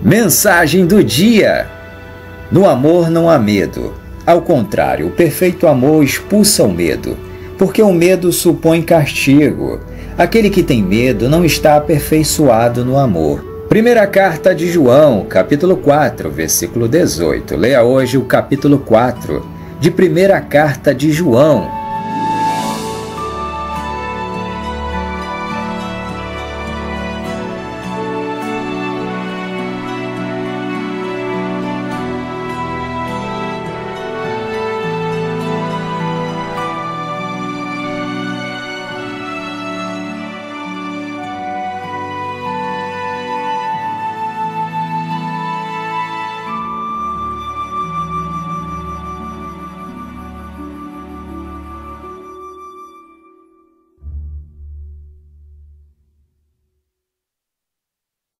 Mensagem do dia: no amor não há medo. Ao contrário, o perfeito amor expulsa o medo, porque o medo supõe castigo. Aquele que tem medo não está aperfeiçoado no amor. Primeira carta de João, capítulo 4, versículo 18. Leia hoje o capítulo 4 de Primeira Carta de João.